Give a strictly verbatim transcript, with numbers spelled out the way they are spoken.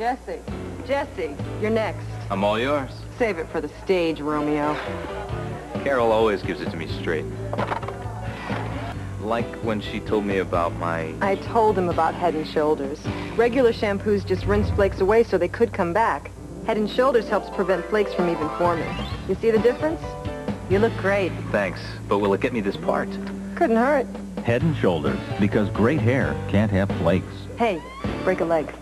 Jesse. Jesse, you're next. I'm all yours. Save it for the stage, Romeo. Carol always gives it to me straight. Like when she told me about my... I told him about Head and Shoulders. Regular shampoos just rinse flakes away so they could come back. Head and Shoulders helps prevent flakes from even forming. You see the difference? You look great. Thanks, but will it get me this part? Couldn't hurt. Head and Shoulders, because great hair can't have flakes. Hey, break a leg.